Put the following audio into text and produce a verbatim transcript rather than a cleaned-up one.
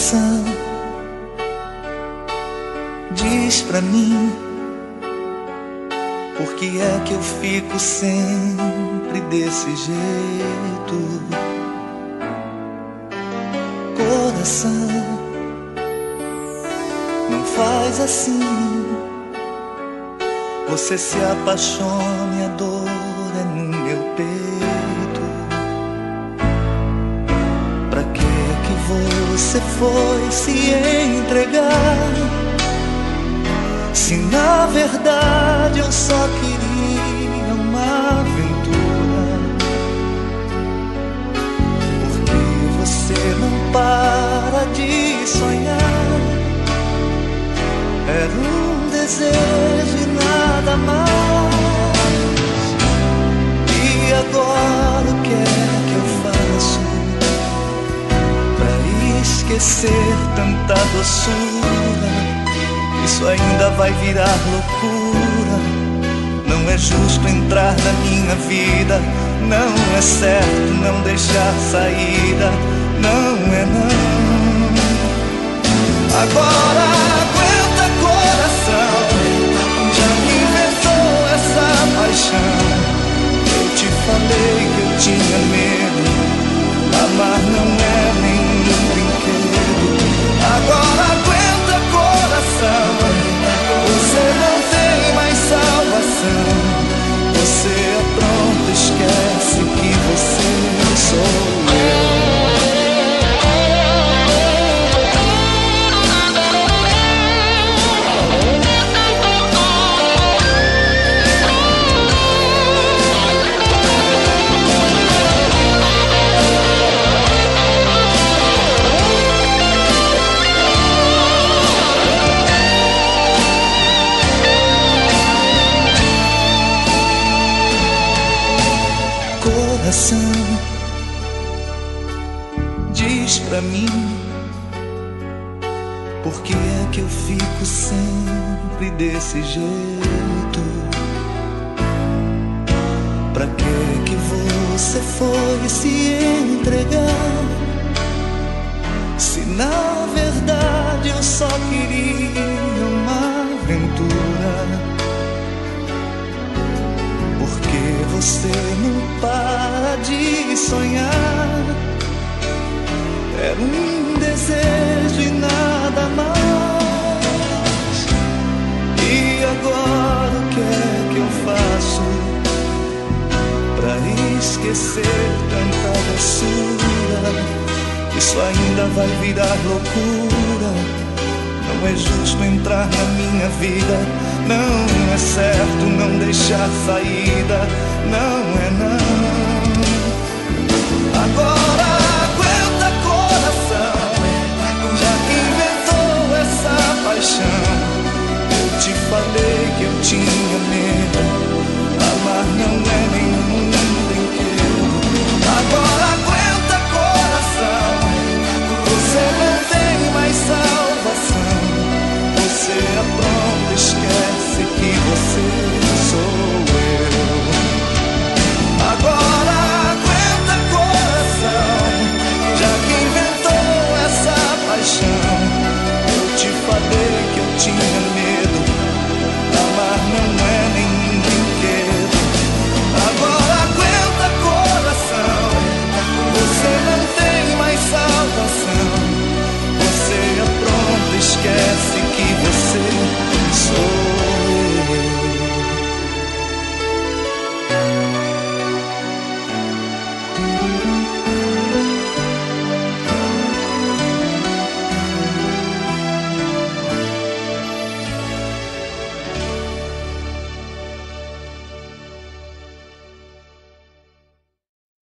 Coração, diz pra mim, por que é que eu fico sempre desse jeito? Coração, não faz assim. Você se apaixona e a dor é no meu peito. Pra que que você foi se entregar, se na verdade eu só queria uma aventura? Porque você não para de sonhar. Era um desejo e nada mais. E agora o que é que eu faço pra esquecer tanta doçura? Isso ainda vai virar loucura. Não é justo entrar na minha vida, não é certo não deixar saída, não é não. Agora aguenta, coração, já me inventou essa paixão. Eu te falei que eu tinha medo, amar não é nenhum brinquedo. Agora aguenta, coração, você não tem mais salvação. Você é pronto, esquece que você sou eu. Coração, diz pra mim, por que é que eu fico sempre desse jeito? Pra que que você foi se entregar, se na verdade eu só queria uma aventura? Porque você não para de sonhar. Era um desejo e nada mais. E agora o que é que eu faço pra esquecer tanta doçura? Isso ainda vai virar loucura. Não é justo entrar na minha vida, não é certo não deixar saída, não é não. Agora aguenta, coração, já que inventou essa paixão. Eu te falei que eu tinha medo,